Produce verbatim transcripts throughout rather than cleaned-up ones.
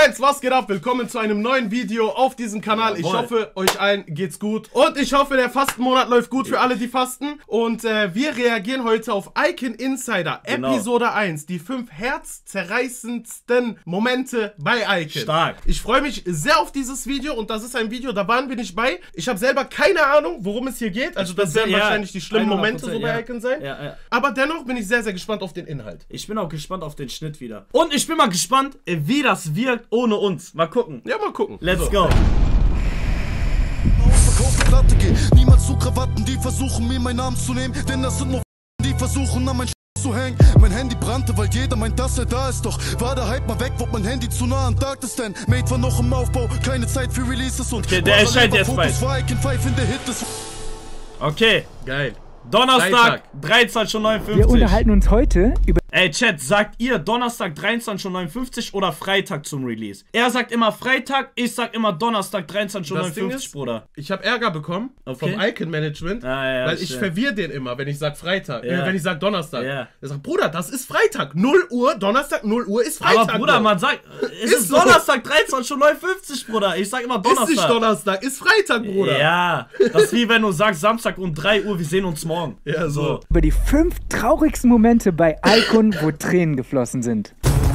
Fans, was geht ab? Willkommen zu einem neuen Video auf diesem Kanal. Ich hoffe, euch allen geht's gut. Und ich hoffe, der Fastenmonat läuft gut für alle, die fasten. Und äh, wir reagieren heute auf Icon Insider, genau. Episode eins. Die fünf herzzerreißendsten Momente bei Icon. Stark. Ich freue mich sehr auf dieses Video und das ist ein Video, da waren wir nicht bei. Ich habe selber keine Ahnung, worum es hier geht. Also das werden ja wahrscheinlich die schlimmen Momente so bei ja. Icon sein. Ja, ja. Aber dennoch bin ich sehr, sehr gespannt auf den Inhalt. Ich bin auch gespannt auf den Schnitt wieder. Und ich bin mal gespannt, wie das wirkt ohne uns. Mal gucken. Ja, mal gucken. Let's so. go. Niemals zu Krawatten, die versuchen mir meinen Namen zu nehmen, denn das sind nur die versuchen an mein zu hängen. Mein Handy brannte, weil jeder meint, dass er da ist. Doch war der Hype mal weg, wurde mein Handy zu nah an Dark ist denn Made war noch im Aufbau, keine Zeit für Releases und okay, der erscheint jetzt bald. Okay, geil. Donnerstag, dreiundzwanzig Uhr neunundfünfzig. Wir unterhalten uns heute über... Ey, Chat, sagt ihr Donnerstag, dreiundzwanzig Uhr neunundfünfzig oder Freitag zum Release? Er sagt immer Freitag, ich sag immer Donnerstag, dreiundzwanzig Uhr neunundfünfzig, Bruder. Ich habe Ärger bekommen okay. vom Icon Management, ah, ja, weil ich stimmt. verwirre den immer, wenn ich sag Freitag, ja. äh, wenn ich sag Donnerstag. Ja. Er sagt, Bruder, das ist Freitag, null Uhr, Donnerstag, null Uhr ist Freitag. Aber Bruder, Bro. man sagt, es ist, ist so. Donnerstag, dreiundzwanzig Uhr neunundfünfzig, Bruder. Ich sag immer Donnerstag. Ist nicht Donnerstag, ist Freitag, Bruder. Ja, das ist wie wenn du sagst Samstag um drei Uhr, wir sehen uns morgen. Ja, so. Über die fünf traurigsten Momente bei Icon, wo Tränen geflossen sind.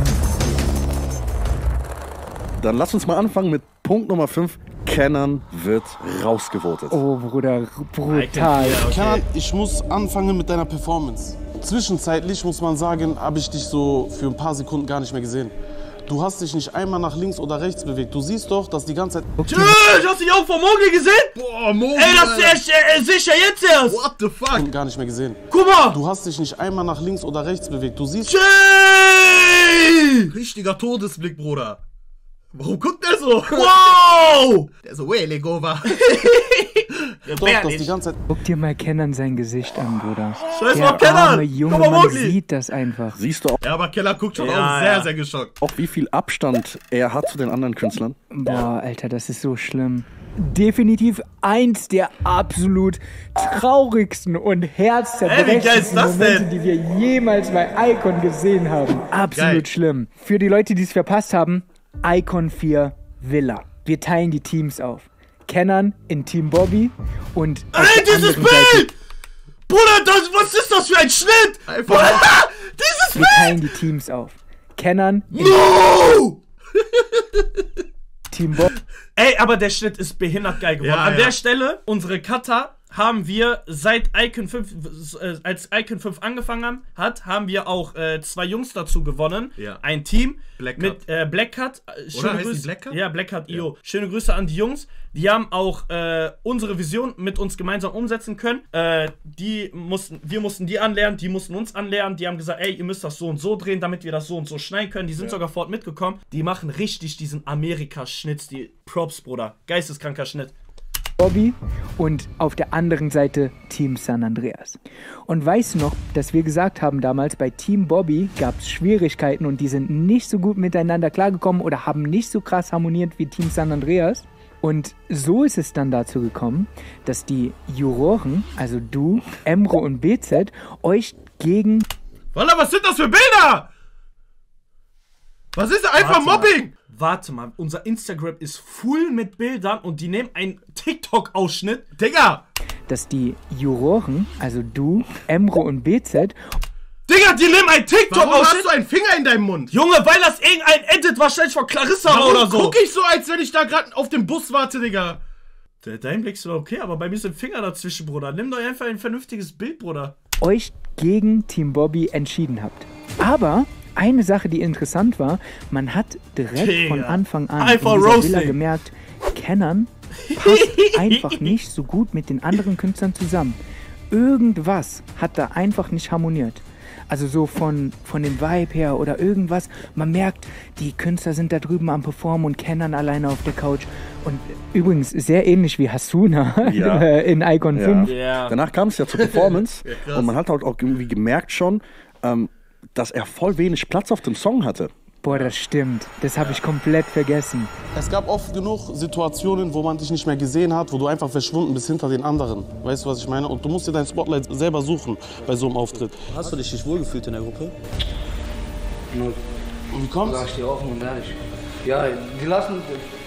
Dann lass uns mal anfangen mit Punkt Nummer fünf. Kenan wird rausgevotet. Oh, Bruder, brutal. Okay. Kenan, ich muss anfangen mit deiner Performance. Zwischenzeitlich, muss man sagen, habe ich dich so für ein paar Sekunden gar nicht mehr gesehen. Du hast dich nicht einmal nach links oder rechts bewegt. Du siehst doch, dass die ganze Zeit... Okay. Tschüss, hast du dich auch von Mogli gesehen? Boah, Mogli. Ey, das ist ja äh, sicher jetzt erst. What the fuck? Gar nicht mehr gesehen. Guck mal. Du hast dich nicht einmal nach links oder rechts bewegt. Du siehst... Tschüss. Richtiger Todesblick, Bruder. Warum guckt der so? Wow. Der so, wey, Legova. Ja, doch, dass die ganze Zeit... Guck dir mal Kenan sein Gesicht an, Bruder. Scheiß der mal Kenan. arme Junge, Guck mal, man Mogli. sieht das einfach. Siehst du auch, ja, aber Keller guckt schon ja, auch sehr, ja. sehr geschockt. auch, wie viel Abstand er hat zu den anderen Künstlern? Boah, Alter, das ist so schlimm. Definitiv eins der absolut traurigsten und herzzerbrechendsten Momente, die wir jemals bei Icon gesehen haben. Absolut Geil. schlimm. Für die Leute, die es verpasst haben, Icon vier Villa. Wir teilen die Teams auf. Kenan in Team Bobby und... Ey, dieses Bild! Seite, Bruder, das, was ist das für ein Schnitt? Einfach dieses wir Bild! Wir teilen die Teams auf. Kenan in no! Team Bobby. Ey, aber der Schnitt ist behindert geil geworden. Ja, An ja. der Stelle, unsere Cutter haben wir seit Icon fünf, äh, als Icon fünf angefangen haben, hat, haben wir auch äh, zwei Jungs dazu gewonnen. Ja. Ein Team Black mit äh, Black Cut. Äh, schöne Oder heißt Grüße. die Black Cut? Ja, Black Cut I O. Ja. Schöne Grüße an die Jungs. Die haben auch äh, unsere Vision mit uns gemeinsam umsetzen können. Äh, die mussten, wir mussten die anlernen, die mussten uns anlernen. Die haben gesagt, ey, ihr müsst das so und so drehen, damit wir das so und so schneiden können. Die sind ja. sogar fort mitgekommen. Die machen richtig diesen Amerika-Schnitt, die Props, Bruder. Geisteskranker Schnitt. Bobby und auf der anderen Seite Team San Andreas. Und weißt du noch, dass wir gesagt haben damals, bei Team Bobby gab es Schwierigkeiten und die sind nicht so gut miteinander klargekommen oder haben nicht so krass harmoniert wie Team San Andreas. Und so ist es dann dazu gekommen, dass die Juroren, also du, Emro und B Z, euch gegen... Wallah, was sind das für Bilder? Was ist das? Einfach Warte Mobbing? Mal. Warte mal, unser Instagram ist full mit Bildern und die nehmen einen TikTok-Ausschnitt. Digga! Dass die Juroren, also du, Emro und B Z... Digga, die nehmen einen TikTok-Ausschnitt! Warum hast du einen Finger in deinem Mund? Junge, weil das irgendein Edit wahrscheinlich von Clarissa Warum oder so. guck ich so, als wenn ich da gerade auf dem Bus warte, Digga? Der, dein Blick ist okay, aber bei mir sind Finger dazwischen, Bruder. Nimm doch einfach ein vernünftiges Bild, Bruder. ...euch gegen Team Bobby entschieden habt. Aber... eine Sache, die interessant war, man hat direkt Digga. von Anfang an einfach in dieser roasting. Villa gemerkt, Kenan passt einfach nicht so gut mit den anderen Künstlern zusammen. Irgendwas hat da einfach nicht harmoniert. Also so von, von dem Vibe her oder irgendwas. Man merkt, die Künstler sind da drüben am Performen und Kenan alleine auf der Couch. Und übrigens sehr ähnlich wie Hasuna ja. in Icon ja. fünf. Ja. Danach kam es ja zur Performance ja, und man hat halt auch irgendwie gemerkt schon, ähm, dass er voll wenig Platz auf dem Song hatte. Boah, das stimmt. Das habe ich komplett vergessen. Es gab oft genug Situationen, wo man dich nicht mehr gesehen hat, wo du einfach verschwunden bist hinter den anderen. Weißt du, was ich meine? Und du musst dir dein Spotlight selber suchen bei so einem Auftritt. Hast du dich nicht wohlgefühlt in der Gruppe? Null. Und wie kommt's? Sag ich dir offen und ehrlich. Ja, die lassen,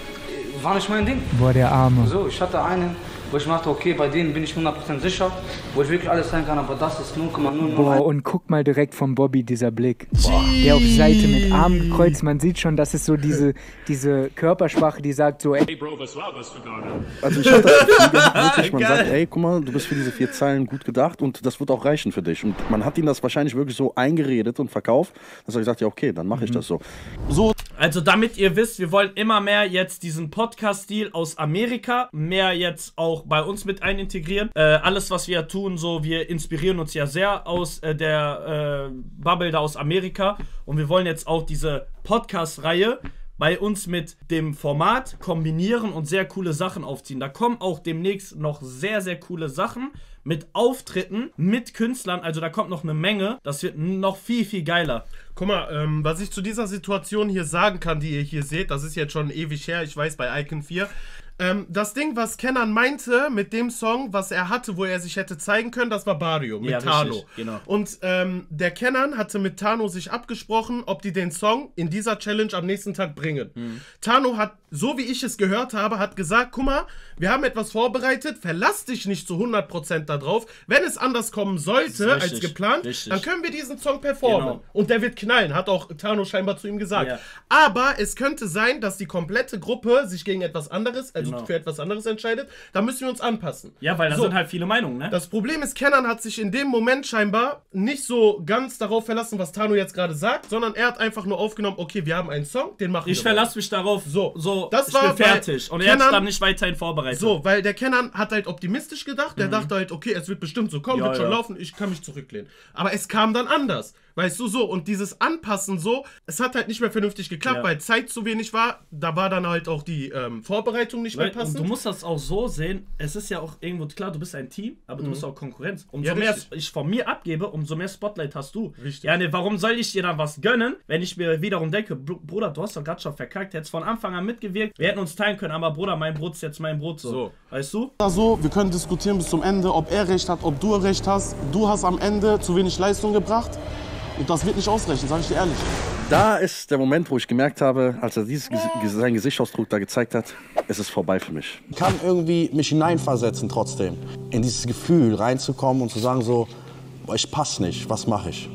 war nicht mein Ding. Boah, der Arme. So, ich hatte einen, wo ich dachte, okay, bei denen bin ich hundert Prozent sicher, wo ich wirklich alles sein kann, aber das ist null Komma null null eins. Boah, und guck mal direkt vom Bobby, dieser Blick. Boah, der auf Seite mit Arm gekreuzt, man sieht schon, das ist so diese, diese Körpersprache, die sagt so, ey. Hey Bro, was war das für gerade? Also ich hatte wirklich, man sagt, ey, guck mal, du bist für diese vier Zeilen gut gedacht und das wird auch reichen für dich. Und man hat ihm das wahrscheinlich wirklich so eingeredet und verkauft, dass er gesagt hat, ja okay, dann mache ich das so. So. Also damit ihr wisst, wir wollen immer mehr jetzt diesen Podcast-Stil aus Amerika, mehr jetzt auch bei uns mit einintegrieren. Äh, alles, was wir tun, so, wir inspirieren uns ja sehr aus äh, der äh, Bubble da aus Amerika. Und wir wollen jetzt auch diese Podcast-Reihe bei uns mit dem Format kombinieren und sehr coole Sachen aufziehen. Da kommen auch demnächst noch sehr, sehr coole Sachen mit Auftritten, mit Künstlern. Also da kommt noch eine Menge. Das wird noch viel, viel geiler. Guck mal, ähm, was ich zu dieser Situation hier sagen kann, die ihr hier seht, das ist jetzt schon ewig her, ich weiß, bei Icon vier. Ähm, das Ding, was Kenan meinte mit dem Song, was er hatte, wo er sich hätte zeigen können, das war Barrio mit ja, Tano. Richtig, genau. Und ähm, der Kenan hatte mit Tano sich abgesprochen, ob die den Song in dieser Challenge am nächsten Tag bringen. Mhm. Tano hat, so wie ich es gehört habe, hat gesagt, guck mal, wir haben etwas vorbereitet, verlass dich nicht zu hundert Prozent da drauf. Wenn es anders kommen sollte richtig, als geplant, richtig. dann können wir diesen Song performen. Genau. Und der wird knallen, hat auch Tano scheinbar zu ihm gesagt. Ja. Aber es könnte sein, dass die komplette Gruppe sich gegen etwas anderes, also Genau. für etwas anderes entscheidet. Da müssen wir uns anpassen. Ja, weil da So. sind halt viele Meinungen, ne? Das Problem ist, Kenan hat sich in dem Moment scheinbar nicht so ganz darauf verlassen, was Tano jetzt gerade sagt, sondern er hat einfach nur aufgenommen, okay, wir haben einen Song, den machen Ich wir. verlasse mich darauf, So. so Das ich war bin fertig. bei Und er hat Kenan- dann nicht weiterhin vorbereitet. So, weil der Kenan hat halt optimistisch gedacht, der dachte halt, okay, es wird bestimmt so kommen, Ja, wird schon ja. laufen, ich kann mich zurücklehnen. Aber es kam dann anders. Weißt du, so, und dieses Anpassen so, es hat halt nicht mehr vernünftig geklappt, Ja. weil Zeit zu wenig war, da war dann halt auch die ähm, Vorbereitung nicht mehr Weil, und passend. du musst das auch so sehen, es ist ja auch irgendwo, klar, du bist ein Team, aber du bist auch Konkurrenz. Umso Ja, mehr richtig. ich von mir abgebe, umso mehr Spotlight hast du. Richtig. Ja, ne, warum soll ich dir dann was gönnen, wenn ich mir wiederum denke, Br Bruder, du hast doch gerade schon verkackt, hättest von Anfang an mitgewirkt, wir hätten uns teilen können, aber Bruder, mein Brot ist jetzt mein Brot so. So. Weißt du? So, wir können diskutieren bis zum Ende, ob er recht hat, ob du recht hast. Du hast am Ende zu wenig Leistung gebracht und das wird nicht ausreichen, sage ich dir ehrlich. Da ist der Moment, wo ich gemerkt habe, als er dieses, Ges- seinen Gesichtsausdruck da gezeigt hat, es ist vorbei für mich. Ich kann irgendwie mich hineinversetzen trotzdem, in dieses Gefühl reinzukommen und zu sagen so, boah, ich passe nicht, was mache ich?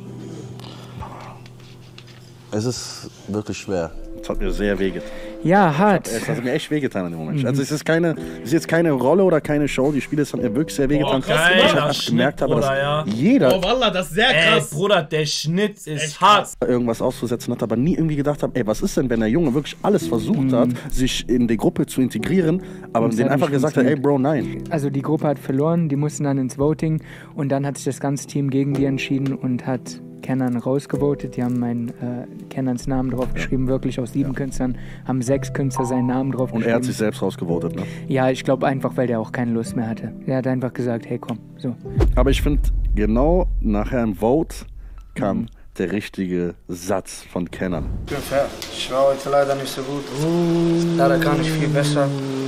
Es ist wirklich schwer. Das hat mir sehr wehgetan. Ja, hart. Es hat mir echt wehgetan in dem Moment. Also es ist keine, es ist jetzt keine Rolle oder keine Show, die Spiele, es hat mir wirklich sehr wehgetan. Boah, krass, weil ich geiler einfach Schnitt, gemerkt habe, dass Bruder, ja. jeder Oh Wallah, das ist sehr Ey, krass. Bruder, der Schnitt ist Echt hart. krass. irgendwas auszusetzen hat, aber nie irgendwie gedacht habe, ey, was ist denn, wenn der Junge wirklich alles versucht hat, sich in die Gruppe zu integrieren, aber es denen hat einfach nicht gesagt hat, ey Bro, nein. Also die Gruppe hat verloren, die mussten dann ins Voting und dann hat sich das ganze Team gegen die entschieden und hat Kenan rausgevotet. Die haben meinen äh, Kenans Namen drauf geschrieben, wirklich aus sieben Künstlern haben sechs Künstler seinen Namen drauf Und geschrieben. er hat sich selbst rausgevotet, ne? Ja, ich glaube einfach, weil der auch keine Lust mehr hatte. Er hat einfach gesagt, hey komm, so. Aber ich finde, genau nachher im Vote kam der richtige Satz von Kenan. Ich bin fair. Ich war heute leider nicht so gut. Leider kann ich viel besser.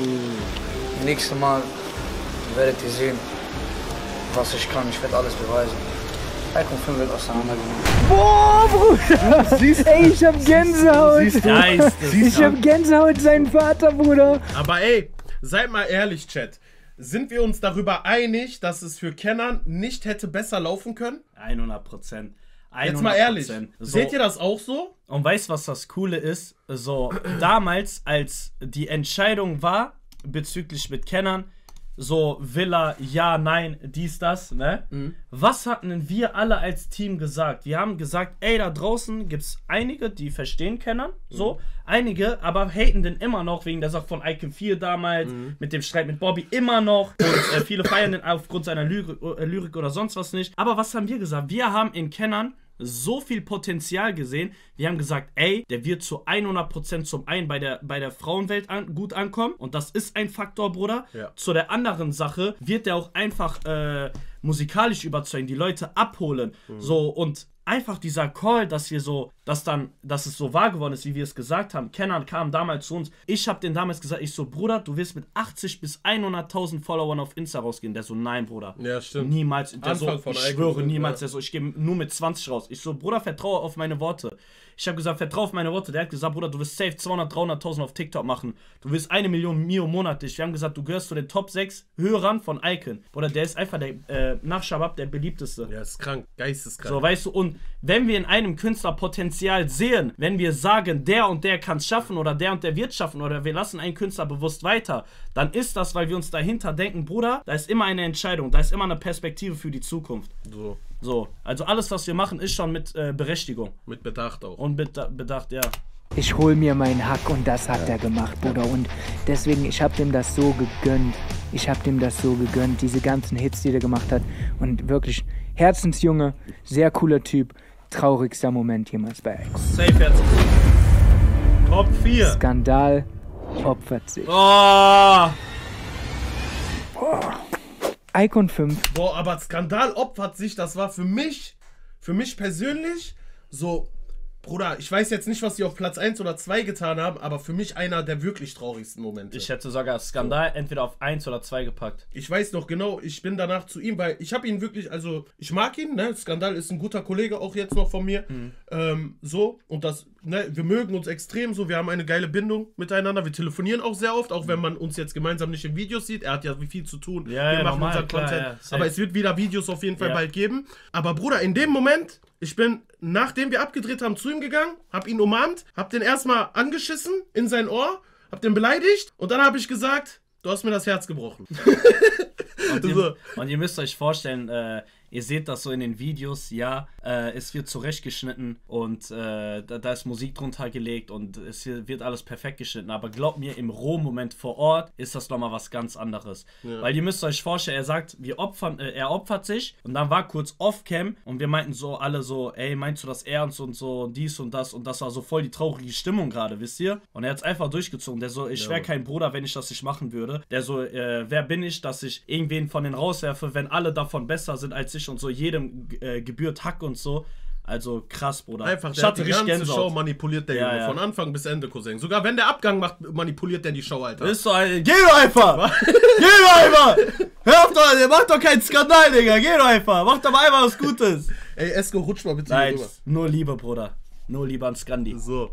Nächstes Mal werdet ihr sehen, was ich kann. Ich werde alles beweisen. Icon fünf wird auseinandergenommen. Boah, Bruder! Ey, ich hab Gänsehaut! Geistes. Ich hab Gänsehaut, seinen Vater, Bruder! Aber ey, seid mal ehrlich, Chat. Sind wir uns darüber einig, dass es für Kenan nicht hätte besser laufen können? hundert Prozent. Jetzt mal ehrlich. So. Seht ihr das auch so? Und weißt was das Coole ist? So, damals, als die Entscheidung war, bezüglich mit Kenan, so Villa, ja, nein, dies, das, ne? Mhm. Was hatten wir alle als Team gesagt? Wir haben gesagt, ey, da draußen gibt's einige, die verstehen Kenan, so, mhm. einige, aber haten den immer noch, wegen der Sache von Icon vier damals, mhm. mit dem Streit mit Bobby immer noch und äh, viele feiern den aufgrund seiner Lyrik, äh, Lyrik oder sonst was nicht. Aber was haben wir gesagt? Wir haben in Kenan so viel Potenzial gesehen. Wir haben gesagt, ey, der wird zu hundert Prozent zum einen bei der, bei der Frauenwelt an, gut ankommen. Und das ist ein Faktor, Bruder. Ja. Zu der anderen Sache wird der auch einfach äh, musikalisch überzeugen, die Leute abholen. Mhm. So, und einfach dieser Call, dass wir so dass dann, dass es so wahr geworden ist, wie wir es gesagt haben. Kenan kam damals zu uns. Ich habe den damals gesagt, ich so, Bruder, du wirst mit achtzig bis hunderttausend Followern auf Insta rausgehen. Der so, nein, Bruder. Ja, stimmt. Niemals. Der so, ich schwöre, sind, niemals. Ja. Der so, ich gehe nur mit zwanzig raus. Ich so, Bruder, vertraue auf meine Worte. Ich habe gesagt, vertraue auf meine Worte. Der hat gesagt, Bruder, du wirst safe zweihundert, dreihunderttausend auf TikTok machen. Du wirst eine Million Mio monatlich. Wir haben gesagt, du gehörst zu den Top sechs Hörern von Icon. Bruder, der ist einfach der, äh, nach Shabab der beliebteste. Ja, ist krank. Geisteskrank. So, weißt du, und wenn wir in einem Künstler Potenzial sehen, wenn wir sagen, der und der kann es schaffen oder der und der wird schaffen oder wir lassen einen Künstler bewusst weiter, dann ist das, weil wir uns dahinter denken, Bruder, da ist immer eine Entscheidung, da ist immer eine Perspektive für die Zukunft. So. So, also alles, was wir machen, ist schon mit äh, Berechtigung. Mit Bedacht auch. Und mit Bedacht, ja. Ich hol mir meinen Hack und das hat er gemacht, Bruder. Und deswegen, ich hab dem das so gegönnt. Ich hab dem das so gegönnt, diese ganzen Hits, die der gemacht hat. Und wirklich, Herzensjunge, sehr cooler Typ. Traurigster Moment jemals bei Icon. Safe Herzens. Top vier. Skandal opfert sich. Oh! Icon fünf. Boah, aber Skandal opfert sich, das war für mich, für mich persönlich so, Bruder, ich weiß jetzt nicht, was die auf Platz eins oder zwei getan haben, aber für mich einer der wirklich traurigsten Momente. Ich hätte sogar Skandal so. entweder auf eins oder zwei gepackt. Ich weiß noch genau, ich bin danach zu ihm, weil ich habe ihn wirklich, also ich mag ihn, ne, Skandal ist ein guter Kollege, auch jetzt noch von mir, mhm. ähm, so, und das, ne, wir mögen uns extrem so, wir haben eine geile Bindung miteinander, wir telefonieren auch sehr oft, auch wenn man uns jetzt gemeinsam nicht in Videos sieht, er hat ja viel zu tun, ja, wir ja, machen normal, unseren klar, Content, ja, aber es wird wieder Videos auf jeden Fall ja. bald geben, aber Bruder, in dem Moment, ich bin, nachdem wir abgedreht haben, zu ihm gegangen, hab ihn umarmt, hab den erstmal angeschissen in sein Ohr, hab den beleidigt und dann habe ich gesagt, du hast mir das Herz gebrochen. Und ihr, und ihr müsst euch vorstellen, äh, ihr seht das so in den Videos, ja, äh, es wird zurechtgeschnitten und äh, da, da ist Musik drunter gelegt und es wird alles perfekt geschnitten, aber glaubt mir, im Rohmoment vor Ort ist das nochmal was ganz anderes. Ja. Weil ihr müsst euch vorstellen, er sagt, wir opfern, äh, er opfert sich und dann war kurz Off-Cam und wir meinten so alle so, ey, meinst du das ernst und so und dies und das und das war so voll die traurige Stimmung gerade, wisst ihr? Und er hat es einfach durchgezogen, der so, ich wäre kein Bruder, wenn ich das nicht machen würde. Der so, äh, wer bin ich, dass ich irgendwen von denen rauswerfe, wenn alle davon besser sind als ich und so, jedem äh, gebührt Hack und so. Also krass, Bruder. Einfach, der hat die ganze Gänsehaut. Show manipuliert der ja, Junge, ja. von Anfang bis Ende, Cousin. Sogar wenn der Abgang macht, manipuliert der die Show, Alter. Ist so ein, geh doch einfach! Geh doch einfach! Hör auf doch, der macht doch keinen Skandal, Digga, geh doch einfach! Mach doch mal einfach was Gutes! Ey, Esko, rutsch mal bitte Nein, rüber. Nur Liebe, Bruder. Nur Liebe an Skandi. So.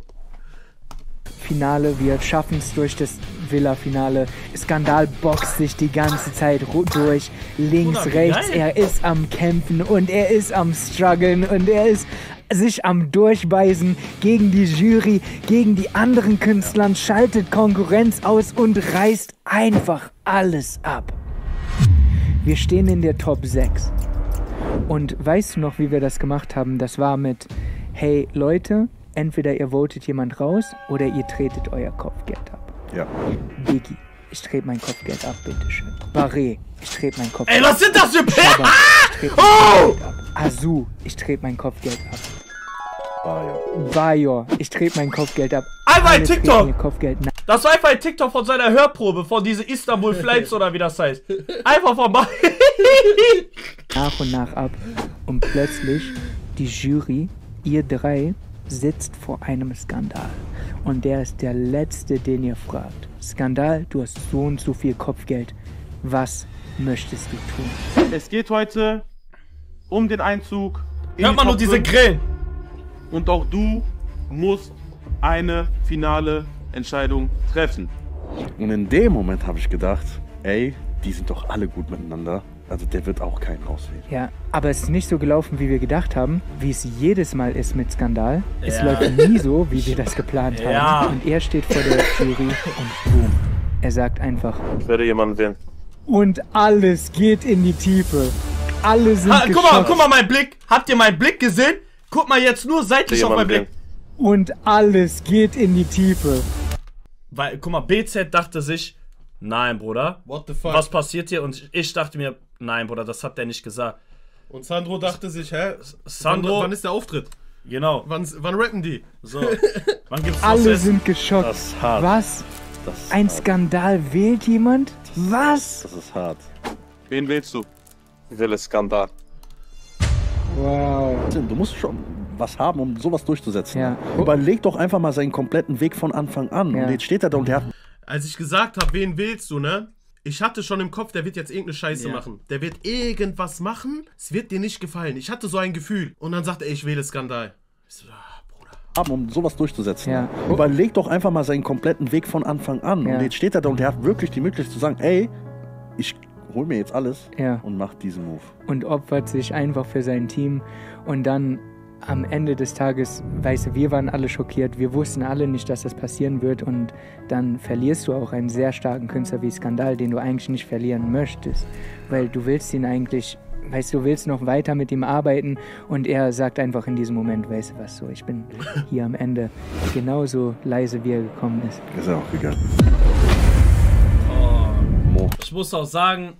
Finale, wir schaffen es durch das Villa-Finale. Skandal boxt sich die ganze Zeit durch, links, Bruder, rechts. geil. Er ist am Kämpfen und er ist am Struggeln und er ist sich am Durchbeißen gegen die Jury, gegen die anderen Künstler, schaltet Konkurrenz aus und reißt einfach alles ab. Wir stehen in der Top sechs. Und weißt du noch, wie wir das gemacht haben? Das war mit, hey Leute, entweder ihr votet jemand raus oder ihr tretet euer Kopfgeld ab. Ja. Biggie, ich trete mein Kopfgeld ab, bitteschön. Barré, ich trete mein Kopfgeld Ey, was sind das für Pferde? ab. Ich trete mein Oh! Kopfgeld ab. Azu, ich trete mein Kopfgeld ab. Bayo. Bayor, ich trete mein Kopfgeld ab. Einfach ein Alle treten TikTok! ihr Kopfgeld nach. Das war einfach ein TikTok von seiner Hörprobe, von diese Istanbul Flights oder wie das heißt. Einfach vorbei. nach und nach ab. Und plötzlich die Jury, ihr drei, sitzt vor einem Skandal. Und der ist der letzte, den ihr fragt. Skandal, du hast so und so viel Kopfgeld. Was möchtest du tun? Es geht heute um den Einzug. in Hört die man nur Top diese fünf. Grillen. Und auch du musst eine finale Entscheidung treffen. Und in dem Moment habe ich gedacht, ey, die sind doch alle gut miteinander. Also der wird auch keinen rauswählen. Ja, aber es ist nicht so gelaufen, wie wir gedacht haben, wie es jedes Mal ist mit Skandal. Es Ja. läuft nie so, wie wir das geplant haben. Ja. Und er steht vor der Jury und boom. Er sagt einfach, Ich werde jemanden wählen. und alles geht in die Tiefe. Alle sind Ha, guck mal, geschockt. guck mal meinen Blick. Habt ihr meinen Blick gesehen? Guck mal jetzt nur seitlich auf meinen Blick. Und alles geht in die Tiefe. Weil, guck mal, B Z dachte sich, nein, Bruder. What the fuck? Was passiert hier? Und ich dachte mir, nein, Bruder, das hat der nicht gesagt. Und Sandro dachte sich, hä? Sandro, Wann, wann ist der Auftritt? genau. Wann, wann rappen die? So, wann gibt's Alle was sind geschockt. Das ist hart. Was? Das ist Ein hart. Skandal wählt jemand? Was? Das ist hart. Wen wählst du? Ich will Skandal. Wow. Du musst schon, was haben, um sowas durchzusetzen. Ja. Überleg doch einfach mal seinen kompletten Weg von Anfang an. Ja. Und jetzt steht er da und der hat... Als ich gesagt habe, wen wählst du, ne? Ich hatte schon im Kopf, der wird jetzt irgendeine Scheiße Ja. machen. Der wird irgendwas machen, es wird dir nicht gefallen. Ich hatte so ein Gefühl. Und dann sagte er, ich wähle Skandal. Ich so, ah, Bruder. haben, um sowas durchzusetzen. Ja. Überleg doch einfach mal seinen kompletten Weg von Anfang an. Ja. Und jetzt steht er da und der hat wirklich die Möglichkeit zu sagen, ey, ich hol mir jetzt alles Ja. und mach diesen Move. Und opfert sich einfach für sein Team. Und dann am Ende des Tages, weißt du, wir waren alle schockiert. Wir wussten alle nicht, dass das passieren wird. Und dann verlierst du auch einen sehr starken Künstler wie Skandal, den du eigentlich nicht verlieren möchtest. Weil du willst ihn eigentlich, weißt du, du willst noch weiter mit ihm arbeiten. Und er sagt einfach in diesem Moment, weißt du was, so, ich bin hier am Ende genauso leise, wie er gekommen ist. Ist er auch gegangen. Oh. Ich muss auch sagen,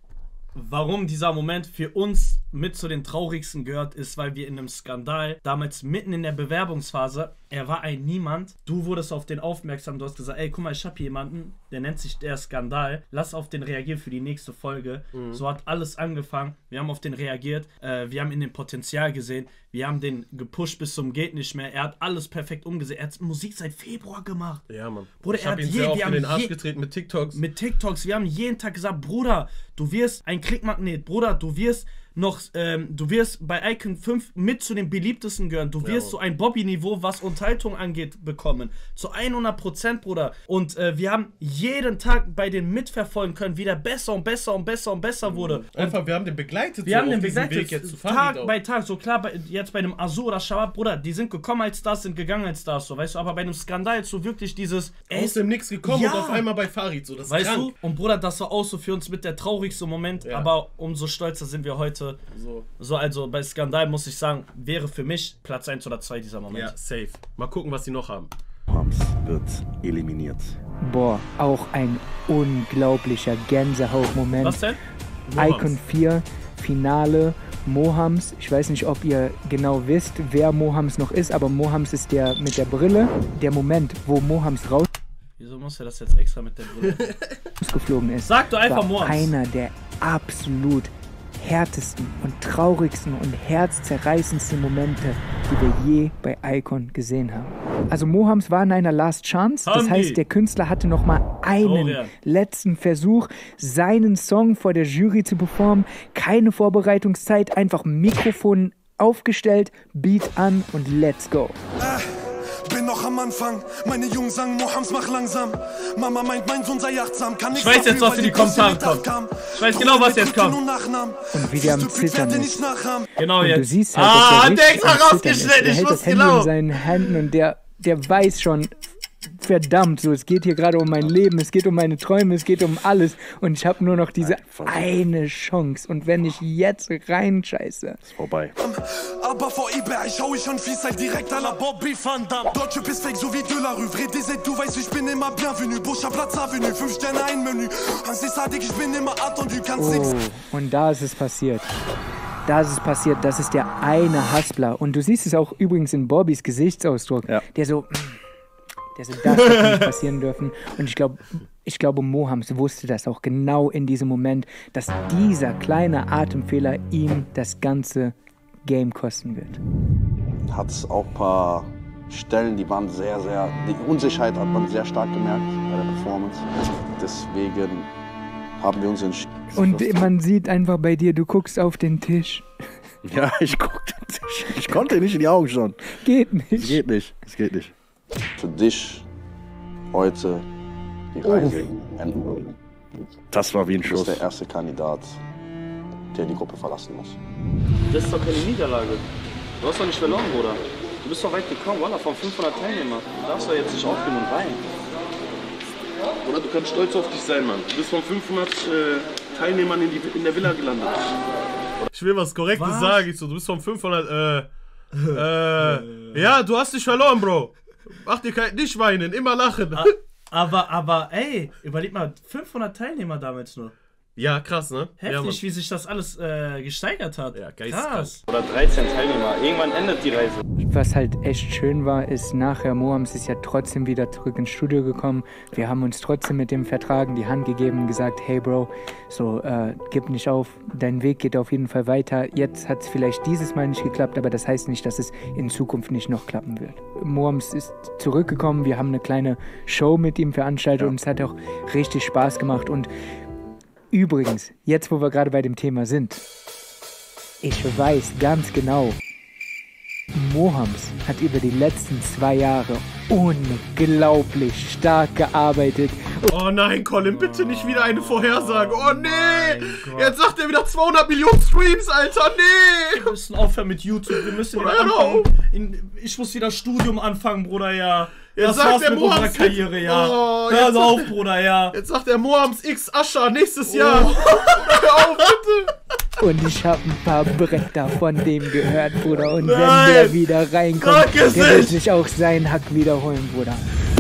warum dieser Moment für uns mit zu den traurigsten gehört, ist, weil wir in einem Skandal, damals mitten in der Bewerbungsphase, er war ein Niemand, du wurdest auf den aufmerksam, du hast gesagt, ey, guck mal, ich hab hier jemanden, der nennt sich der Skandal, lass auf den reagieren für die nächste Folge. Mhm. So hat alles angefangen, wir haben auf den reagiert, äh, wir haben in den Potenzial gesehen, wir haben den gepusht bis zum geht nicht mehr, er hat alles perfekt umgesetzt, er hat Musik seit Februar gemacht. Ja, Mann. Bruder, ich er hab hat ihn je, sehr oft wir in den haben Arsch je, getreten mit TikToks. Mit TikToks, wir haben jeden Tag gesagt, Bruder, du wirst ein Klickmagnet, Bruder, du wirst noch, ähm, du wirst bei Icon fünf mit zu den beliebtesten gehören. Du wirst ja, so ein Bobby-Niveau, was Unterhaltung angeht, bekommen. Zu hundert Prozent, Bruder. Und äh, wir haben jeden Tag bei denen mitverfolgen können, wie der besser und besser und besser und besser wurde. Und einfach, wir haben den begleitet. Wir so haben den auf diesem begleitet, Weg jetzt zu Tag auch. bei Tag. So klar, bei, jetzt bei einem Azur oder Shabab, Bruder, die sind gekommen als Stars, sind gegangen als Stars, so, weißt du. Aber bei einem Skandal so wirklich dieses... Aus dem Nix gekommen ja, und auf einmal bei Farid, so, das ist weißt krank. du? Und Bruder, das war auch so für uns mit der traurigste Moment, ja, aber umso stolzer sind wir heute. So. So, also bei Skandal muss ich sagen, wäre für mich Platz eins oder zwei dieser Moment. Ja, safe. Mal gucken, was sie noch haben. Mohamms wird eliminiert. Boah, auch ein unglaublicher Gänsehautmoment. Was denn? Icon vier, Finale, Mohamms. Ich weiß nicht, ob ihr genau wisst, wer Mohamms noch ist, aber Mohamms ist der mit der Brille. Der Moment, wo Mohamms raus... Wieso muss er das jetzt extra mit der Brille geflogen ist. Sag doch einfach war Mohamms. Einer der absolut härtesten und traurigsten und herzzerreißendsten Momente, die wir je bei Icon gesehen haben. Also Mohamms war in einer Last Chance, das heißt, der Künstler hatte noch mal einen oh, ja. letzten Versuch, seinen Song vor der Jury zu performen. Keine Vorbereitungszeit, einfach Mikrofon aufgestellt, Beat an und let's go. Bin noch am Anfang, meine Jungs sagen, Mohamms mach langsam. Mama meint, mein Sohn sei achtsam. Kann ich weiß jetzt, was in die Kommentare kommt. Ich weiß genau, was jetzt kommt. Und wie der am Zittern ist. Genau und jetzt. Du siehst halt, ah, dass der extra rausgeschnitten, ich hält wusste das Handy genau. in seinen Händen und der, der weiß schon, verdammt, so, es geht hier gerade um mein Leben, es geht um meine Träume, es geht um alles und ich habe nur noch diese eine Chance und wenn ich jetzt reinscheiße, ist vorbei. Aber vor eBay, ich schau ich schon viel Zeit direkt à la Bobby Van Damme. Deutsche bist fake, so wie de la rue, vrai D Z, du weißt, ich bin immer bienvenue, Buscher Platz Avenue, fünf Sterne ein Menü, Hansi Sadik, ich bin immer attendu, kannst oh, nix. Und da ist es passiert. Da ist es passiert, das ist der eine Haspler und du siehst es auch übrigens in Bobbys Gesichtsausdruck, ja. der so... Der so, das hätte nicht passieren dürfen. Und ich glaube, ich glaube, Mohamms wusste das auch genau in diesem Moment, dass dieser kleine Atemfehler ihm das ganze Game kosten wird. Hat es auch ein paar Stellen, die waren sehr, sehr, die Unsicherheit hat man sehr stark gemerkt bei der Performance. Deswegen haben wir uns entschieden. Und man sieht einfach bei dir, du guckst auf den Tisch. Ja, ich guck den Tisch. Ich konnte nicht in die Augen schauen. Geht nicht. Es geht nicht. Es geht nicht. Für dich heute die Reise enden würde. Das war wie ein Du Schuss. bist der erste Kandidat, der die Gruppe verlassen muss. Das ist doch keine Niederlage. Du hast doch nicht verloren, Bruder. Du bist doch weit gekommen, Wallah, von fünfhundert Teilnehmern. Du darfst doch jetzt nicht aufgeben und weinen. Oder du kannst stolz auf dich sein, Mann. Du bist von fünfhundert äh, Teilnehmern in, die, in der Villa gelandet. Ich will was Korrektes was? sagen. Ich so, du bist von fünfhundert, äh, äh, ja, du hast dich verloren, Bro. Mach dir kein, nicht weinen, immer lachen. Aber, aber, ey, überleg mal, fünfhundert Teilnehmer damals nur. Ja, krass, ne? Heftig, ja, wie sich das alles äh, gesteigert hat. Ja, geisteskrank. Oder dreizehn Teilnehmer. Irgendwann endet die Reise. Was halt echt schön war, ist nachher, Moams ist ja trotzdem wieder zurück ins Studio gekommen. Wir haben uns trotzdem mit dem Vertrag die Hand gegeben und gesagt, hey Bro, so äh, gib nicht auf, dein Weg geht auf jeden Fall weiter. Jetzt hat es vielleicht dieses Mal nicht geklappt, aber das heißt nicht, dass es in Zukunft nicht noch klappen wird. Moams ist zurückgekommen, wir haben eine kleine Show mit ihm veranstaltet ja. und es hat auch richtig Spaß gemacht. Und übrigens, jetzt wo wir gerade bei dem Thema sind, ich weiß ganz genau, Moams hat über die letzten zwei Jahre unglaublich stark gearbeitet. Oh nein, Colin, bitte nicht wieder eine Vorhersage. Oh nee, jetzt sagt er wieder zweihundert Millionen Streams, Alter, nee. Wir müssen aufhören mit YouTube, wir müssen wieder anfangen. In, ich muss wieder Studium anfangen, Bruder, ja. Jetzt das sagt war's der mit Moams unserer Karriere, ja. Oh, Hör auf, Bruder, ja. Jetzt sagt der Moams X Ascher nächstes Jahr. Oh. Hör auf, bitte. Und ich habe ein paar Bretter von dem gehört, Bruder. Und Nein. wenn der wieder reinkommt, der wird sich auch seinen Hack wiederholen, Bruder.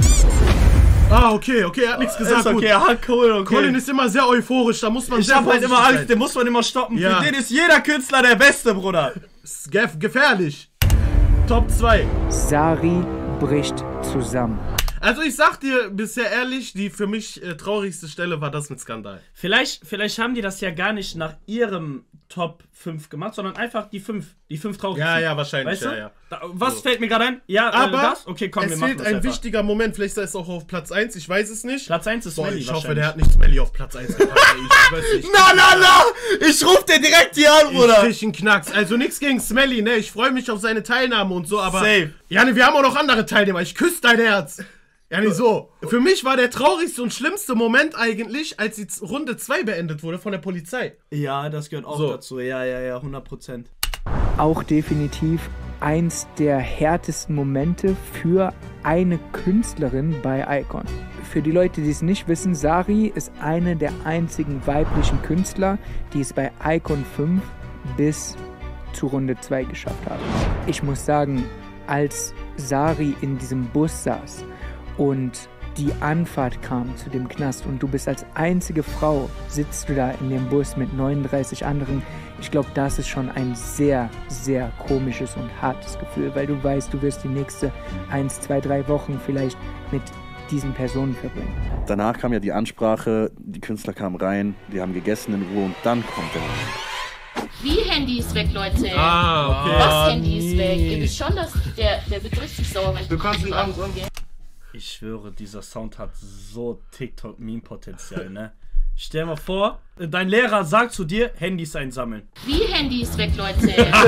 Ah, okay, okay, er hat nichts gesagt. Ist okay, gut. er hat cool, okay. Colin ist immer sehr euphorisch, da muss man ich sehr hab halt immer Angst, den muss man immer stoppen. Ja. Für den ist jeder Künstler der Beste, Bruder. Ist gef gefährlich. Top zwei. Sari bricht zusammen. Also ich sag dir bisher ehrlich, die für mich äh, traurigste Stelle war das mit Skandal. Vielleicht, vielleicht haben die das ja gar nicht nach ihrem Top fünf gemacht, sondern einfach die fünf, die fünf traurigsten. Ja, ja, wahrscheinlich, weißt ja, du? ja. Da, was so. fällt mir gerade ein? Ja, aber äh, das? Okay, komm, es wir machen fehlt das ein einfach. wichtiger Moment, vielleicht ist er auch auf Platz eins, ich weiß es nicht. Platz eins ist Boah, Smelly ich hoffe, der hat nicht Smelly auf Platz eins gepackt. Ey, ich weiß nicht. Na, na, na! Ich ruf den direkt hier an, Bruder! Ich krieg einen Knacks. Also nichts gegen Smelly, ne? Ich freue mich auf seine Teilnahme und so, aber... Safe. Jani, wir haben auch noch andere Teilnehmer. Ich küsse dein Herz. Ja, nicht so. Für mich war der traurigste und schlimmste Moment eigentlich, als die Runde zwei beendet wurde von der Polizei. Ja, das gehört auch so. dazu. Ja, ja, ja, hundert Prozent. Auch definitiv eins der härtesten Momente für eine Künstlerin bei iKON. Für die Leute, die es nicht wissen, Sari ist eine der einzigen weiblichen Künstler, die es bei iKON fünf bis zu Runde zwei geschafft haben. Ich muss sagen, als Sari in diesem Bus saß und die Anfahrt kam zu dem Knast und du bist als einzige Frau, sitzt du da in dem Bus mit neununddreißig anderen. Ich glaube, das ist schon ein sehr, sehr komisches und hartes Gefühl, weil du weißt, du wirst die nächste eins, zwei, drei Wochen vielleicht mit diesen Personen verbringen. Danach kam ja die Ansprache, die Künstler kamen rein, die haben gegessen in Ruhe und dann kommt der... Wie Handy ist weg, Leute? Ah, okay. Was Handy ist weg? Ihr wisst schon, dass der, der wird richtig sauer, wenn ich... Du kannst ihn abends angehen. Ich schwöre, dieser Sound hat so TikTok-Meme-Potenzial, ne? Stell mal vor, dein Lehrer sagt zu dir, Handys einsammeln. Wie Handy ist weg, Leute?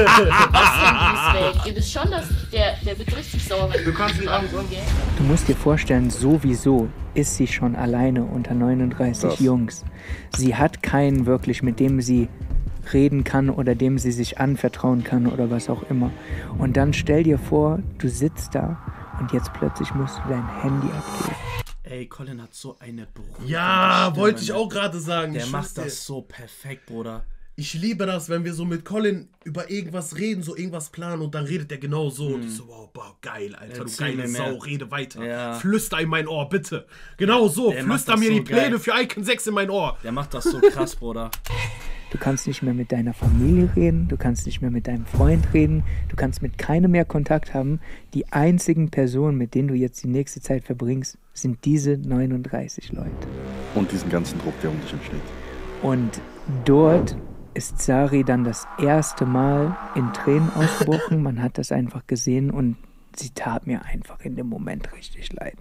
Was Handy ist weg? Ihr wisst schon, dass der, der wird richtig sauer, wenn ich... Du kannst ihn abends angehen. Du musst dir vorstellen, sowieso ist sie schon alleine unter neununddreißig das. Jungs. Sie hat keinen wirklich, mit dem sie reden kann oder dem sie sich anvertrauen kann oder was auch immer. Und dann stell dir vor, du sitzt da und jetzt plötzlich musst du dein Handy abgeben. Ey, Colin hat so eine Berufung. Ja, wollte ich auch gerade sagen. Der macht das so perfekt, Bruder. Ich liebe das, wenn wir so mit Colin über irgendwas reden, so irgendwas planen und dann redet der genau so. Hm. Und ich so, wow, boah, geil, Alter, Erzähl du geile Sau, rede weiter. Ja. Flüster in mein Ohr, bitte. Genau so, der flüster mir so die Pläne geil. Für iKON sechs in mein Ohr. Der macht das so krass, Bruder. Du kannst nicht mehr mit deiner Familie reden, du kannst nicht mehr mit deinem Freund reden, du kannst mit keinem mehr Kontakt haben. Die einzigen Personen, mit denen du jetzt die nächste Zeit verbringst, sind diese neununddreißig Leute. Und diesen ganzen Druck, der um dich entsteht. Und dort ist Sari dann das erste Mal in Tränen ausgebrochen. Man hat das einfach gesehen und sie tat mir einfach in dem Moment richtig leid.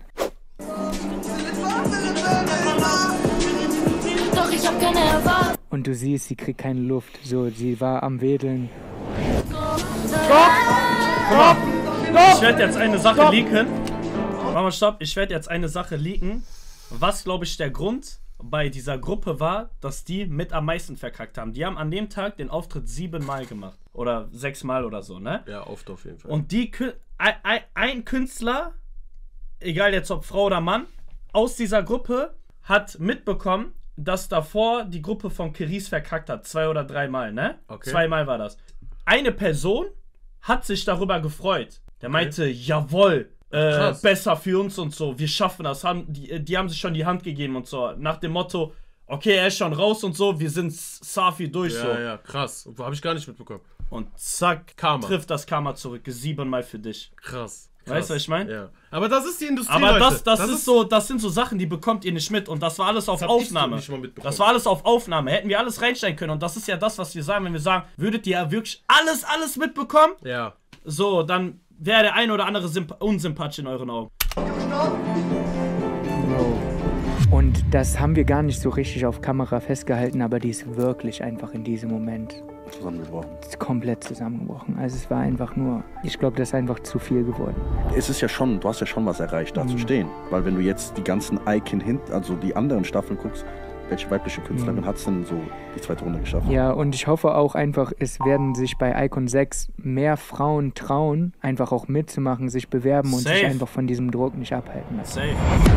Doch ich hab keine Erwartung. Und du siehst, sie kriegt keine Luft. So, sie war am Wedeln. Stopp! Stopp! Ich werde jetzt eine Sache Stop. leaken. Mama, stopp. Ich werde jetzt eine Sache leaken. Was, glaube ich, der Grund bei dieser Gruppe war, dass die mit am meisten verkackt haben. Die haben an dem Tag den Auftritt siebenmal gemacht. Oder sechsmal oder so, ne? Ja, oft auf jeden Fall. Und die, ein, ein Künstler, egal jetzt ob Frau oder Mann, aus dieser Gruppe hat mitbekommen, dass davor die Gruppe von Keris verkackt hat. Zwei oder dreimal, ne? Okay. Zweimal war das. Eine Person hat sich darüber gefreut. Der meinte, okay. jawohl, äh, besser für uns und so. Wir schaffen das. Haben, die, die haben sich schon die Hand gegeben und so. Nach dem Motto, okay, er ist schon raus und so, wir sind Safi durch ja, so. Ja, ja, krass. Habe ich gar nicht mitbekommen. Und zack, Karma. trifft das Karma zurück, siebenmal für dich. Krass. Krass. Weißt du, was ich meine? Ja. Aber das ist die Industrie, Aber das, Leute. das, das ist, ist so, das sind so Sachen, die bekommt ihr nicht mit. Und das war alles auf das Aufnahme. Nicht mal mitbekommen. Das war alles auf Aufnahme. Hätten wir alles reinstellen können. Und das ist ja das, was wir sagen, wenn wir sagen, würdet ihr ja wirklich alles, alles mitbekommen? Ja. So, dann wäre der eine oder andere unsympathisch in euren Augen. Und das haben wir gar nicht so richtig auf Kamera festgehalten, aber die ist wirklich einfach in diesem Moment zusammengebrochen. Komplett zusammengebrochen. Also es war einfach nur, ich glaube, das ist einfach zu viel geworden. Es ist ja schon, du hast ja schon was erreicht, da mhm. zu stehen. Weil wenn du jetzt die ganzen Icon hinten, also die anderen Staffeln guckst, welche weibliche Künstlerin mhm. hat es denn so die zweite Runde geschafft? Ja, und ich hoffe auch einfach, es werden sich bei Icon sechs mehr Frauen trauen, einfach auch mitzumachen, sich bewerben und Safe. sich einfach von diesem Druck nicht abhalten lassen. Safe.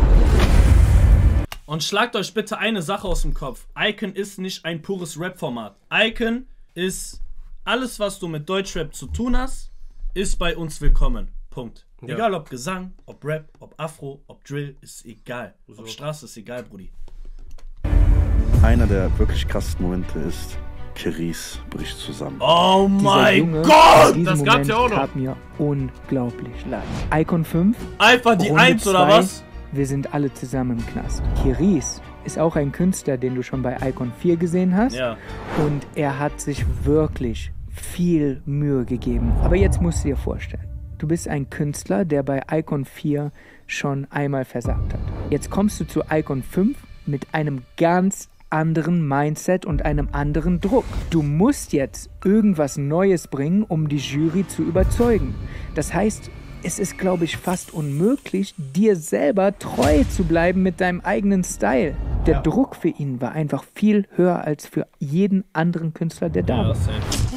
Und schlagt euch bitte eine Sache aus dem Kopf. Icon ist nicht ein pures Rap-Format. Icon ist alles, was du mit Deutschrap zu tun hast, ist bei uns willkommen. Punkt. Ja. Egal ob Gesang, ob Rap, ob Afro, ob Drill, ist egal. So. Ob Straße, ist egal, Brudi. Einer der wirklich krassesten Momente ist, Keris bricht zusammen. Oh mein Junge, Gott! Das gab's ja auch noch. Tat mir unglaublich leid. Icon fünf. Einfach die Runde eins oder zwei, was? Wir sind alle zusammen im Knast. Keris ist auch ein Künstler, den du schon bei Icon vier gesehen hast. Ja. Und er hat sich wirklich viel Mühe gegeben. Aber jetzt musst du dir vorstellen, du bist ein Künstler, der bei Icon vier schon einmal versagt hat. Jetzt kommst du zu Icon fünf mit einem ganz anderen Mindset und einem anderen Druck. Du musst jetzt irgendwas Neues bringen, um die Jury zu überzeugen. Das heißt, es ist, glaube ich, fast unmöglich, dir selber treu zu bleiben mit deinem eigenen Style. Der ja. Druck für ihn war einfach viel höher als für jeden anderen Künstler, der da war.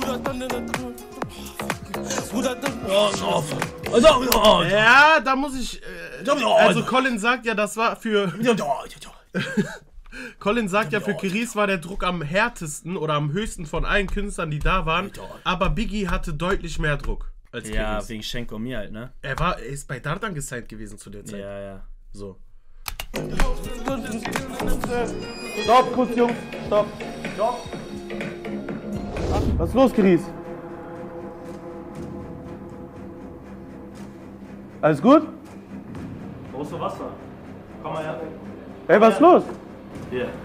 Ja, da muss ich... Äh, also Colin sagt ja, das war für... Colin sagt ja, für Keris war der Druck am härtesten oder am höchsten von allen Künstlern, die da waren. Aber Biggie hatte deutlich mehr Druck als Keris. Ja, wegen Schenk und mir halt, ne? Er, war, er ist bei Dardan gesigned gewesen zu der Zeit. Ja, ja. So. Stopp, kurz, Jungs. Stopp. Stopp. Was ist los, Keris? Alles gut? Brauchst du Wasser? Komm mal her. Ey, was ist los? Hier. Yeah.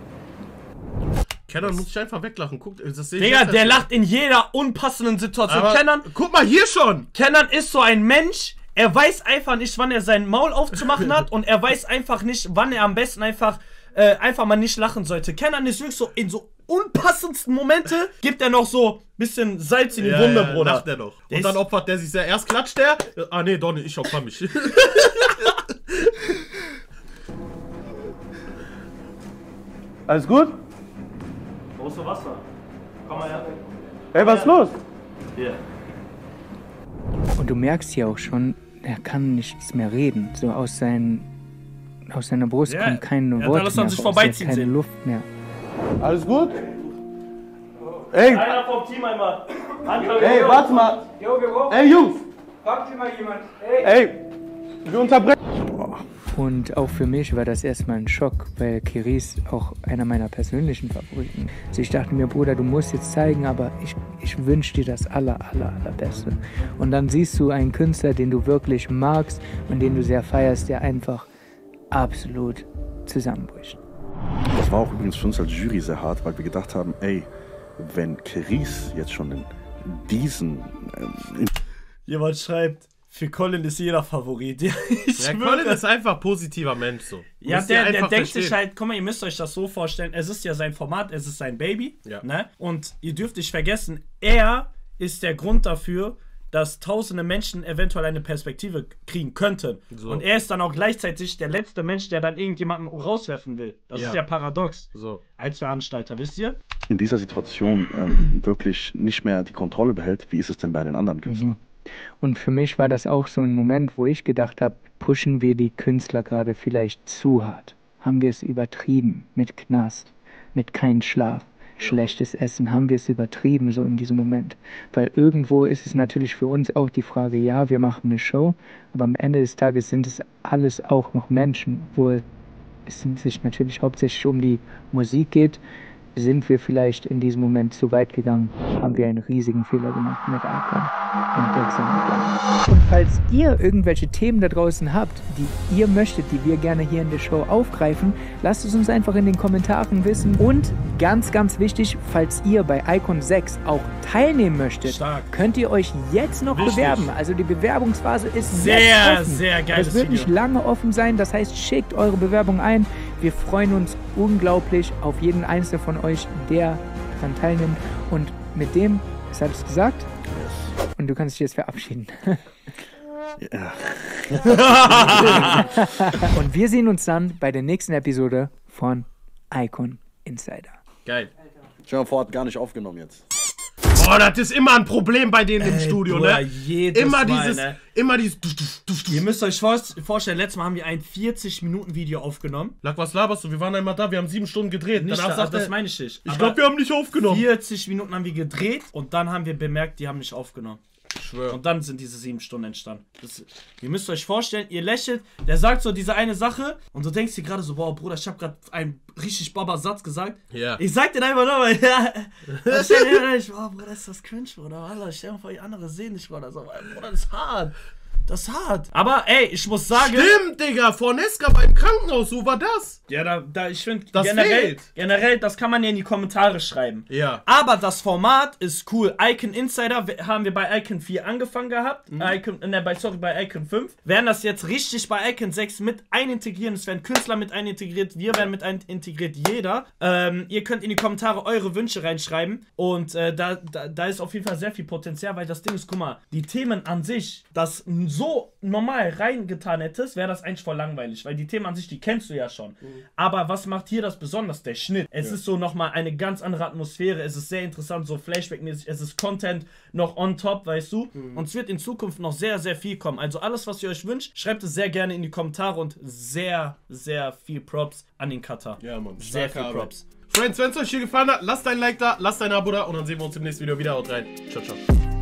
Kenan muss ich einfach weglachen. Guck, das sehe ich Digga, der lacht in jeder unpassenden Situation. Kenan, guck mal hier schon. Kenan ist so ein Mensch, er weiß einfach nicht, wann er sein Maul aufzumachen hat und er weiß einfach nicht, wann er am besten einfach äh, einfach mal nicht lachen sollte. Kenan ist wirklich so in so unpassendsten Momente, gibt er noch so ein bisschen Salz in die ja, Wunde, ja, Bruder. Lacht er noch. Der und dann opfert der sich sehr. Erst klatscht der. Ah nee, doch nicht, ich opfer mich. Alles gut? Brauchst du Wasser? Komm mal her. Ey, was ist los? Hier. Yeah. Und du merkst hier auch schon, er kann nichts mehr reden. So aus, seinen, aus seiner Brust yeah. kommt keine ja, Worte mehr sich raus, er hat keine sehen. Luft mehr. Alles gut? Ey! Einer vom Team einmal. Ey, warte mal! Ey, Jungs! Fragt Sie mal jemand. Ey! Ey! Wir unterbrechen. Und auch für mich war das erstmal ein Schock, weil Keris auch einer meiner persönlichen Favoriten. Also ich dachte mir, Bruder, du musst jetzt zeigen, aber ich, ich wünsche dir das aller, aller, allerbeste. Und dann siehst du einen Künstler, den du wirklich magst und den du sehr feierst, der einfach absolut zusammenbricht. Das war auch übrigens für uns als Jury sehr hart, weil wir gedacht haben, ey, wenn Keris jetzt schon in diesen... Ähm, Jemand schreibt, für Colin ist jeder Favorit. Ja, ja, Colin ist einfach positiver Mensch so. Ja, der, der denkt verstehen. sich halt, guck mal, ihr müsst euch das so vorstellen, es ist ja sein Format, es ist sein Baby, ja. ne? Und ihr dürft nicht vergessen, er ist der Grund dafür, dass tausende Menschen eventuell eine Perspektive kriegen könnten. So. Und er ist dann auch gleichzeitig der letzte Mensch, der dann irgendjemanden rauswerfen will. Das ja. ist ja paradox. So. Als Veranstalter, wisst ihr? In dieser Situation ähm, wirklich nicht mehr die Kontrolle behält, wie ist es denn bei den anderen Künstlern? Mhm. Und für mich war das auch so ein Moment, wo ich gedacht habe, pushen wir die Künstler gerade vielleicht zu hart? Haben wir es übertrieben mit Knast, mit kein Schlaf, schlechtes Essen? Haben wir es übertrieben so in diesem Moment? Weil irgendwo ist es natürlich für uns auch die Frage, ja, wir machen eine Show, aber am Ende des Tages sind es alles auch noch Menschen, wo es sich natürlich hauptsächlich um die Musik geht, sind wir vielleicht in diesem Moment zu weit gegangen, haben wir einen riesigen Fehler gemacht mit Icon und Dexter. Und falls ihr irgendwelche Themen da draußen habt, die ihr möchtet, die wir gerne hier in der Show aufgreifen, lasst es uns einfach in den Kommentaren wissen. Und ganz, ganz wichtig, falls ihr bei Icon sechs auch teilnehmen möchtet, Stark. könnt ihr euch jetzt noch Wichtig. bewerben. Also die Bewerbungsphase ist sehr, jetzt offen. sehr geil. Es wird nicht lange offen sein, das heißt, schickt eure Bewerbung ein. Wir freuen uns unglaublich auf jeden einzelnen von euch, der daran teilnimmt. Und mit dem ist alles gesagt. Und du kannst dich jetzt verabschieden. Ja. Und wir sehen uns dann bei der nächsten Episode von Icon Insider. Geil. Stell dir vor, hat gar nicht aufgenommen jetzt. Oh, das ist immer ein Problem bei denen im Ey, Studio, Bruder, ne? jedes immer Mal, dieses, ne? immer dieses. Ihr müsst euch vor vorstellen, letztes Mal haben wir ein vierzig Minuten Video aufgenommen. Lack, was laberst du? Wir waren einmal da, wir haben sieben Stunden gedreht. Nicht Danach da, sagt das er, meine ich nicht. Ich glaube, wir haben nicht aufgenommen. vierzig Minuten haben wir gedreht und dann haben wir bemerkt, die haben nicht aufgenommen. Ich schwör. Und dann sind diese sieben Stunden entstanden. Das, ihr müsst euch vorstellen, ihr lächelt, der sagt so diese eine Sache und du denkst dir gerade so, boah, Bruder, ich habe gerade einen richtig Baba-Satz gesagt. Ja. Ich sag den einfach nochmal, ja. Dann stell dir nicht, boah, Bruder, ist das cringe, Bruder. Alter, stell dir vor, die andere sehen nicht, Bruder. So, Bruder, das ist hart. Das ist hart. Aber ey, ich muss sagen. Stimmt, Digga, Forneska war im Krankenhaus, wo war das? Ja, da, da ich finde, Das generell, fehlt. generell, das kann man ja in die Kommentare schreiben. Ja. Aber das Format ist cool. Icon Insider haben wir bei Icon vier angefangen gehabt. Mhm. Icon, ne, bei, sorry, bei Icon fünf. Werden das jetzt richtig bei Icon sechs mit einintegrieren. Es werden Künstler mit einintegriert. Wir werden mit einintegriert. Jeder. Ähm, ihr könnt in die Kommentare eure Wünsche reinschreiben. Und äh, da, da, da ist auf jeden Fall sehr viel Potenzial, weil das Ding ist, guck mal, die Themen an sich, das so normal reingetan hättest, wäre das eigentlich voll langweilig. Weil die Themen an sich, die kennst du ja schon. Mhm. Aber was macht hier das besonders? Der Schnitt. Es ja. ist so nochmal eine ganz andere Atmosphäre. Es ist sehr interessant, so Flashback-mäßig. Es ist Content noch on top, weißt du? Mhm. Und es wird in Zukunft noch sehr, sehr viel kommen. Also alles, was ihr euch wünscht, schreibt es sehr gerne in die Kommentare und sehr, sehr viel Props an den Cutter. Ja, Mann. Sehr viel Props. Friends, wenn es euch hier gefallen hat, lasst ein Like da, lasst ein Abo da und dann sehen wir uns im nächsten Video wieder. Haut rein. Ciao, ciao.